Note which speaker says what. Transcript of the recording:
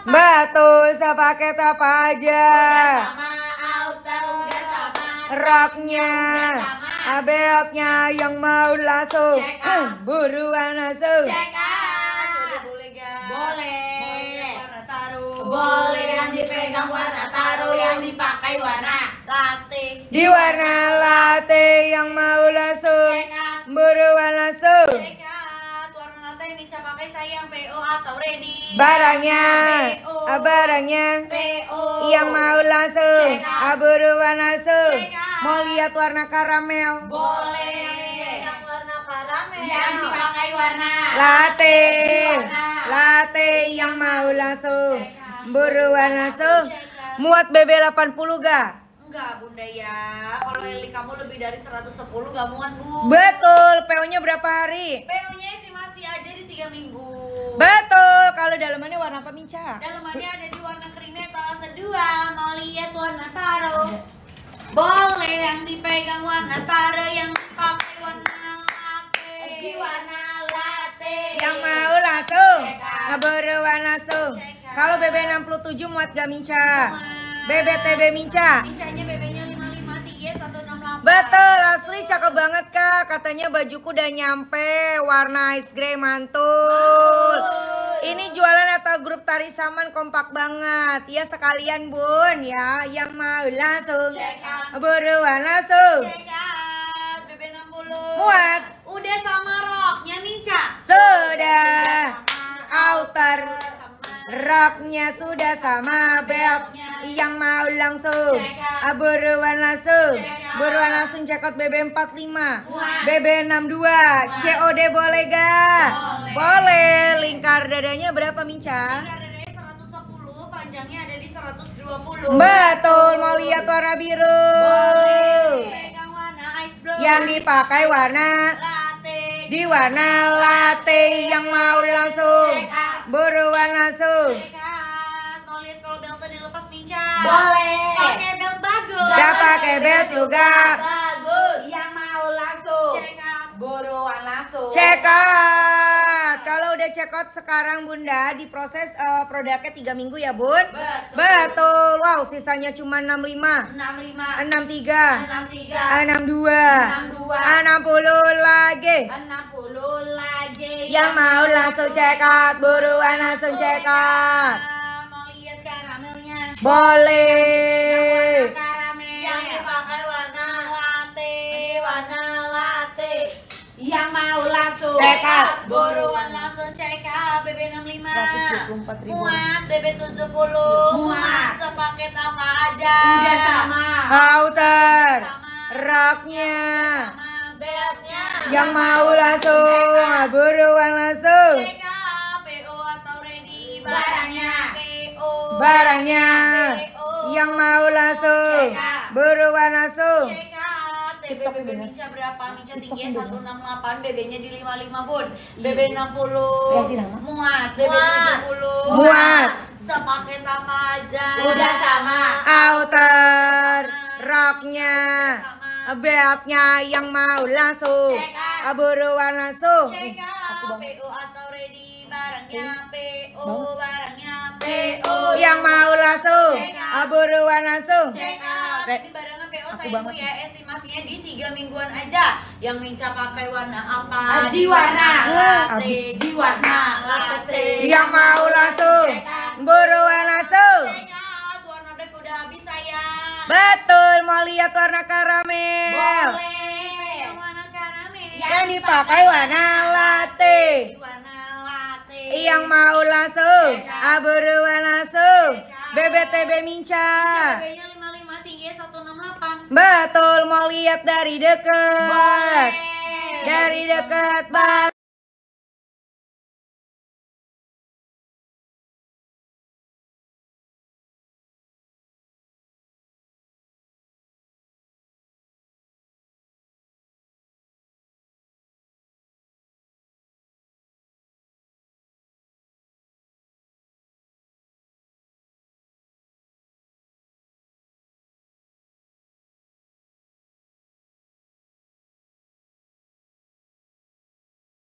Speaker 1: apa?
Speaker 2: Betul, sepaket apa aja.
Speaker 1: Udah sama outer, udah sama
Speaker 2: Roknya,
Speaker 1: sama
Speaker 2: beltnya yang mau langsung.
Speaker 1: Check out.
Speaker 2: Buruan langsung.
Speaker 1: check out.
Speaker 3: Coba boleh gak?
Speaker 1: Boleh.
Speaker 3: Warna taruh.
Speaker 1: Boleh yang dipegang warna taruh, yang dipakai warna
Speaker 3: Latte.
Speaker 2: Di warna latte yang mau langsung.
Speaker 1: check out.
Speaker 2: Buruan langsung.
Speaker 3: Check out. Warna latte yang Minca pakai sayang PO atau ready.
Speaker 2: Barangnya,
Speaker 3: PO.
Speaker 2: barangnya
Speaker 1: PO
Speaker 2: yang mau langsung.
Speaker 1: Check out.
Speaker 2: Buruan langsung.
Speaker 3: Check out.
Speaker 2: Mau lihat warna karamel.
Speaker 1: boleh
Speaker 3: Yang warna karamel.
Speaker 1: yang dipakai warna
Speaker 2: Latte,
Speaker 1: Warna.
Speaker 2: latte yang mau langsung.
Speaker 1: Check out.
Speaker 2: Buruan langsung.
Speaker 3: Check out.
Speaker 2: Muat BB 80 ga?
Speaker 3: Enggak bunda ya. Kalau Eli kamu lebih dari 110 gak muat bu.
Speaker 2: Betul, PO-nya berapa hari?
Speaker 3: PO-nya estimasi aja di 3 minggu.
Speaker 2: Betul, kalau dalamannya warna apa Minca?
Speaker 3: Dalamannya ada di warna krimnya etalase 2. Mau lihat warna taro? Boleh yang dipegang warna taro, yang dipakai warna latte.
Speaker 1: di warna latte
Speaker 2: Yang mau langsung,
Speaker 1: Check out.
Speaker 2: buruan langsung.
Speaker 3: Check out.
Speaker 2: Kalau BB 67 muat gak Minca?
Speaker 3: Muat.
Speaker 2: BB-TB Minca?
Speaker 3: Mincanya BB-nya 55 3 168.
Speaker 2: Betul, asli cakep banget kak. Katanya bajuku udah nyampe, warna ice grey mantul. Ini jualan atau grup tari saman kompak banget. Ya sekalian bun ya, yang mau langsung.
Speaker 1: check out
Speaker 2: Buruan langsung.
Speaker 3: Check out BB 60.
Speaker 2: Muat.
Speaker 3: Udah sama roknya Minca.
Speaker 2: Sudah. Outer.
Speaker 3: Sama.
Speaker 2: Roknya sudah sama, beltnya yang mau langsung.
Speaker 1: Check out.
Speaker 2: Buruan langsung.
Speaker 1: Check out.
Speaker 2: Buruan langsung check out BB 45.
Speaker 1: Muat.
Speaker 2: BB 62. COD boleh gak?
Speaker 1: Boleh.
Speaker 2: Boleh. Lingkar dadanya berapa Minca?
Speaker 3: Lingkar dadanya 110, panjangnya ada di 120.
Speaker 2: Betul, mau lihat warna biru.
Speaker 3: Pegang warna ice blue.
Speaker 2: Yang dipakai warna
Speaker 3: latte.
Speaker 2: di warna latte yang mau langsung.
Speaker 1: Check out.
Speaker 2: Buruan langsung.
Speaker 3: Check out. Mau lihat kalau beltnya dilepas Minca?
Speaker 1: boleh
Speaker 3: Pakai belt bagus.
Speaker 2: Gak pakai belt juga.
Speaker 1: bagus yang mau langsung
Speaker 3: Check out.
Speaker 1: buruan langsung
Speaker 2: Check out. Kalau udah check out sekarang Bunda diproses produknya 3 minggu ya Bun?
Speaker 3: Betul.
Speaker 2: Betul. Wow, sisanya cuma 65,
Speaker 1: 65
Speaker 2: 63,
Speaker 1: 63
Speaker 2: 62,
Speaker 1: 62
Speaker 2: 60 lagi.
Speaker 1: 60 lagi
Speaker 2: Yang mau langsung check out, buruan langsung check out.
Speaker 3: Mau lihat karamelnya?
Speaker 2: Boleh.
Speaker 1: karamel
Speaker 3: Yang dipakai warna latte, warna latte.
Speaker 1: yang mau langsung
Speaker 2: Check out.
Speaker 3: Buruan langsung check out BB 65.
Speaker 2: 124.000.
Speaker 3: Muat BB 70.
Speaker 1: Muat.
Speaker 3: Sepaket apa aja?
Speaker 1: udah sama
Speaker 2: Outer.
Speaker 3: Sama.
Speaker 2: Roknya.
Speaker 3: Sama beltnya.
Speaker 2: Yang mau langsung, buruan langsung.
Speaker 3: Check out PO atau ready
Speaker 1: Barangnya.
Speaker 3: PO.
Speaker 2: Barangnya.
Speaker 3: PO.
Speaker 2: Yang mau langsung,
Speaker 1: Check out.
Speaker 2: buruan langsung.
Speaker 3: Check out TB BB Minca berapa? Minca tingginya 168, BB-nya di 55 Bun. BB 60.
Speaker 2: Ganti nama?
Speaker 3: Muat. BB
Speaker 1: Muat.
Speaker 3: 70.
Speaker 2: Muat.
Speaker 3: Sepaket apa aja?
Speaker 1: udah sama
Speaker 2: Outer. Roknya.
Speaker 3: Sama.
Speaker 2: Beltnya yang mau langsung,
Speaker 1: Check out.
Speaker 2: buruan langsung.
Speaker 3: Check out PO atau ready barangnya PO, barangnya PO.
Speaker 2: Yang mau langsung,
Speaker 3: Check out.
Speaker 2: buruan langsung.
Speaker 3: Check out.
Speaker 2: Red.
Speaker 3: Ini barangnya PO
Speaker 2: Aku
Speaker 3: sayangku
Speaker 2: banget.
Speaker 3: ya, estimasinya di 3 mingguan aja. Yang Minca pakai warna apa?
Speaker 1: Di warna
Speaker 3: latte.
Speaker 2: abis.
Speaker 1: di warna
Speaker 3: latte.
Speaker 2: Yang mau langsung, buruan langsung.
Speaker 3: Check out, warna black udah habis sayang.
Speaker 2: Betul, mau lihat warna karamel.
Speaker 1: boleh
Speaker 3: Yang warna karamel.
Speaker 2: Yang dipakai warna latte.
Speaker 3: Di warna latte.
Speaker 2: Yang mau langsung, buruan langsung. BBTB Minca.
Speaker 3: BB-nya 55 tingginya 168.
Speaker 2: Betul, mau lihat dari dekat.
Speaker 3: Boleh.
Speaker 2: Dari dekat.